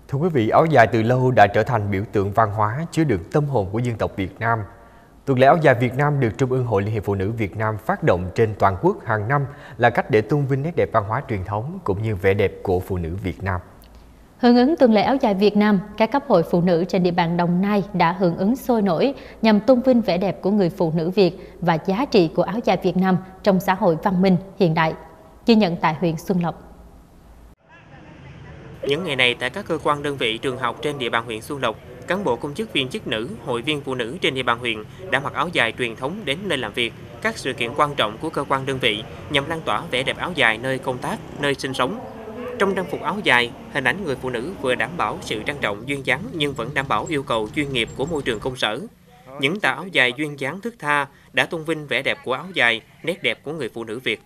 Thưa quý vị, áo dài từ lâu đã trở thành biểu tượng văn hóa chứa đựng tâm hồn của dân tộc Việt Nam. Tuần lễ áo dài Việt Nam được Trung ương Hội Liên hiệp Phụ nữ Việt Nam phát động trên toàn quốc hàng năm là cách để tôn vinh nét đẹp văn hóa truyền thống cũng như vẻ đẹp của phụ nữ Việt Nam. Hưởng ứng tuần lễ áo dài Việt Nam, các cấp hội phụ nữ trên địa bàn Đồng Nai đã hưởng ứng sôi nổi nhằm tôn vinh vẻ đẹp của người phụ nữ Việt và giá trị của áo dài Việt Nam trong xã hội văn minh hiện đại. Ghi nhận tại huyện Xuân Lộc. Những ngày này, tại các cơ quan đơn vị trường học trên địa bàn huyện Xuân Lộc, cán bộ công chức viên chức nữ, hội viên phụ nữ trên địa bàn huyện đã mặc áo dài truyền thống đến nơi làm việc, các sự kiện quan trọng của cơ quan đơn vị nhằm lan tỏa vẻ đẹp áo dài nơi công tác, nơi sinh sống. Trong trang phục áo dài, hình ảnh người phụ nữ vừa đảm bảo sự trang trọng duyên dáng nhưng vẫn đảm bảo yêu cầu chuyên nghiệp của môi trường công sở. Những tà áo dài duyên dáng thướt tha đã tôn vinh vẻ đẹp của áo dài, nét đẹp của người phụ nữ Việt.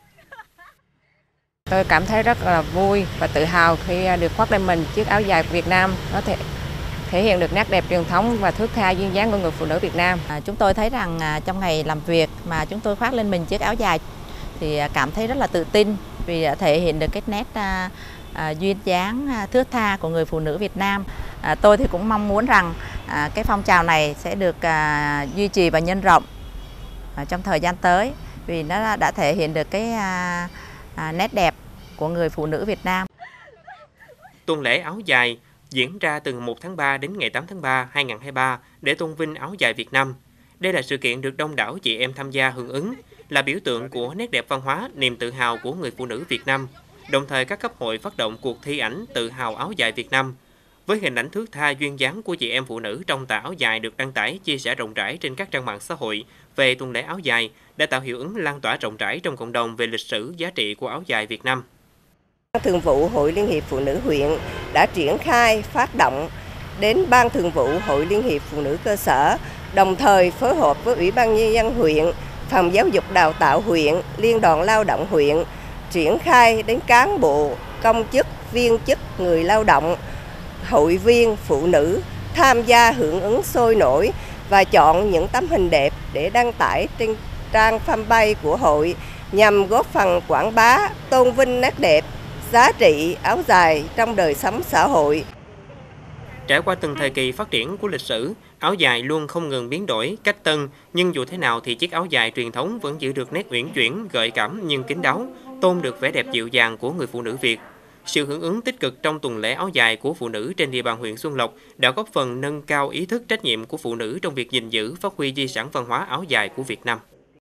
Tôi cảm thấy rất là vui và tự hào khi được khoác lên mình chiếc áo dài Việt Nam. Nó thể hiện được nét đẹp truyền thống và thướt tha duyên dáng của người phụ nữ Việt Nam. Chúng tôi thấy rằng trong ngày làm việc mà chúng tôi khoác lên mình chiếc áo dài thì cảm thấy rất là tự tin vì đã thể hiện được cái nét duyên dáng thướt tha của người phụ nữ Việt Nam. Tôi thì cũng mong muốn rằng cái phong trào này sẽ được duy trì và nhân rộng trong thời gian tới vì nó đã thể hiện được cái nét đẹp của người phụ nữ Việt Nam. Tuần lễ áo dài diễn ra từ 1 tháng 3 đến ngày 8 tháng 3 2023 để tôn vinh áo dài Việt Nam. Đây là sự kiện được đông đảo chị em tham gia hưởng ứng, là biểu tượng của nét đẹp văn hóa, niềm tự hào của người phụ nữ Việt Nam. Đồng thời các cấp hội phát động cuộc thi ảnh tự hào áo dài Việt Nam. Với hình ảnh thướt tha duyên dáng của chị em phụ nữ trong tà áo dài được đăng tải chia sẻ rộng rãi trên các trang mạng xã hội về tuần lễ áo dài đã tạo hiệu ứng lan tỏa rộng rãi trong cộng đồng về lịch sử giá trị của áo dài Việt Nam. Thường vụ Hội Liên hiệp Phụ nữ huyện đã triển khai phát động đến Ban Thường vụ Hội Liên hiệp Phụ nữ cơ sở, đồng thời phối hợp với Ủy ban Nhân dân huyện, Phòng Giáo dục Đào tạo huyện, Liên đoàn Lao động huyện, triển khai đến cán bộ, công chức, viên chức, người lao động, hội viên, phụ nữ tham gia hưởng ứng sôi nổi và chọn những tấm hình đẹp để đăng tải trên trang fanpage của hội nhằm góp phần quảng bá, tôn vinh nét đẹp, giá trị áo dài trong đời sống xã hội. Trải qua từng thời kỳ phát triển của lịch sử, áo dài luôn không ngừng biến đổi, cách tân, nhưng dù thế nào thì chiếc áo dài truyền thống vẫn giữ được nét uyển chuyển, gợi cảm nhưng kín đáo, tôn được vẻ đẹp dịu dàng của người phụ nữ Việt. Sự hưởng ứng tích cực trong tuần lễ áo dài của phụ nữ trên địa bàn huyện Xuân Lộc đã góp phần nâng cao ý thức trách nhiệm của phụ nữ trong việc gìn giữ, phát huy di sản văn hóa áo dài của Việt Nam.